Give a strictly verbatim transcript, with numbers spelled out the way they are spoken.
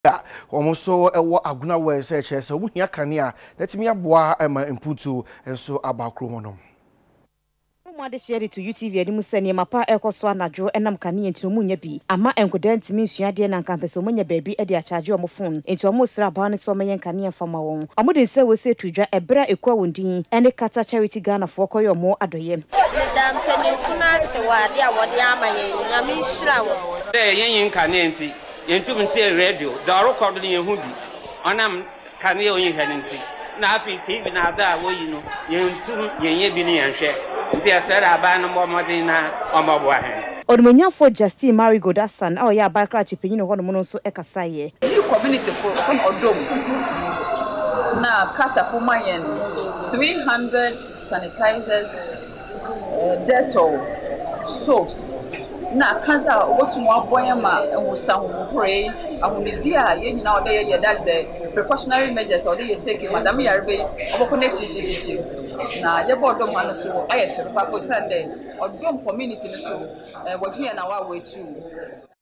almost so a Agona way search so we hear Kania let me aboa ema imputu enso abakromonom Made share to U T V adi musani mapa ekoso anadwo enam kane enti omu nya bi ama enkoda ntimi nsua de na nkampeso omu nya baabi e de a charge omu phone enti omu sra ba ne so meyen kane fama won omu de se we se tudwa ebra ekwa wondin ene kata charity Ghana fo koyo omu adoye medam penifuna se wade a wode ama yen nyame nhira wo de yen kane enti yentum nti radio da record ne yehu bi onam kane oyin hanenti na afi T V na da wo yi no yentum yenye bi ne yanhwe nti asera aba no momode na omabo ahen Odumanyafo Justin Marigo Dasan a oya abakra chipenyi no hono no so ekasaye the community for from Odom na kata for mayen three hundred sanitizers uh, Dettol soaps na kanza obotumo aboyama enwusa hohore ahunidia ye nyina ode ye that the precautionary measures ode ye take madam yarbe oboko na chichichichi na ye bodom hanu so ayefe pa ko Sunday Odom community no so wodwe na wa we too